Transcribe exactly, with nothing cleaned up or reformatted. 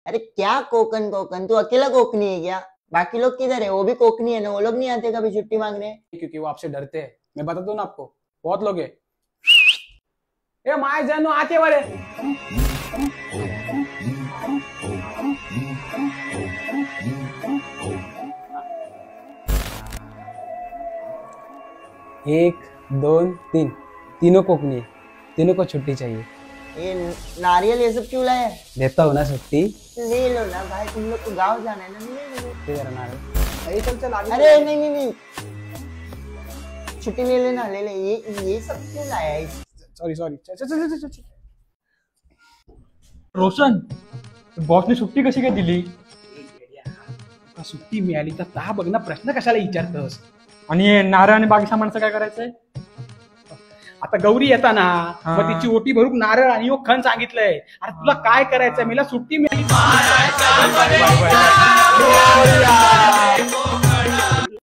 अरे क्या कोकन कोकन, तू अकेला कोकनी है क्या? बाकी लोग किधर है? वो भी कोकनी है ना, वो लोग नहीं आते कभी छुट्टी मांगने? क्योंकि वो आपसे डरते हैं। मैं बता दूं ना आपको, बहुत लोग हैं। ए माय जानू आते वाले। एक दोन तीन, तीनों कोकनी है, तीनों को छुट्टी चाहिए। ये नारियल ये सब क्यों लाया? देता हूँ ना छुट्टी। ले लो ना भाई, तुम लोग को गाँव जाना है ना, ले लो। दे जरा नारियल। अरे चल चल आगे। अरे नहीं नहीं नहीं, छुट्टी ले लेना, ले ले। ये ये सब क्यों लाया है? सॉरी सॉरी, चल चल चल चल चल। रोशन, बॉसने सुट्टी कशी काय दिली? आता सुट्टी मिळाली तर ता बघ ना, प्रश्न कशाला विचारतोस? आणि हे नारळ आणि बाकी सामानचं काय करायचंय? आता गौरी येता ना, हा. मग तिची ओटी भरून नारळ आणि खण सांगितलंय. अरे तुला काय करायचंय? मला सुट्टी मिळाली.